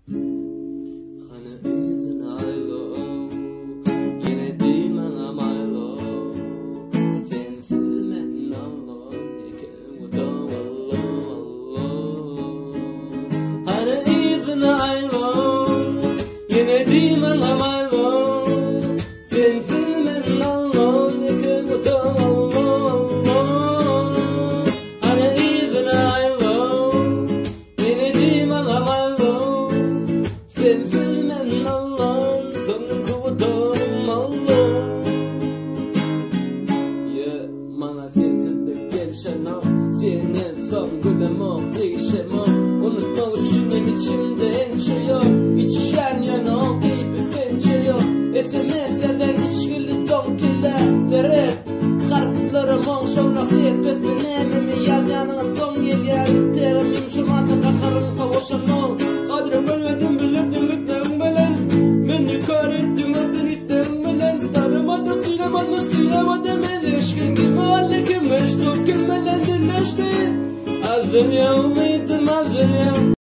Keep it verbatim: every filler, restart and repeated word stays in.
Hani iydin aylo, yine dimen amaylo. Sen silmen allo, yekin udo allo allo. Hani iydin aylo, yine dimen amaylo. Sen silmen allo, yekin udo allo allo. Hani iydin aylo, yine dimen amaylo. Sen filmen Allah'ın sonunu kutum Allah. Ya mana fiyatında gelişen o senin son gülüm o değişem o. Unutmak için hem içimde ençe yok. İçişen yana o gibi fence yok. S M S'lerden içgili donkiler deret. Kartlarım onşam nasıl etmesin emimi yav yanım son gel yani. Terimim şu masa kakarım savaşan ol. Kadrim ölmedim bilirdim gittim belen. Beni kar ettim öldün ittim belen. Tanımadım sinemadım sinemadım eleşkin gibi hallekim meştuk kim belen dinleşti. Azıl yavmiydim azıl yav.